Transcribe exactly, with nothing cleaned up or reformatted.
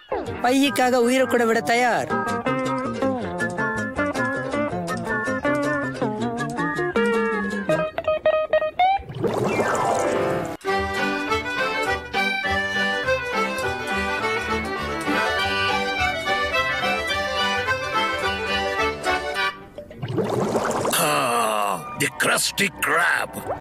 பையக்காக உயிரை கூட விட தயார். The Krusty Krab.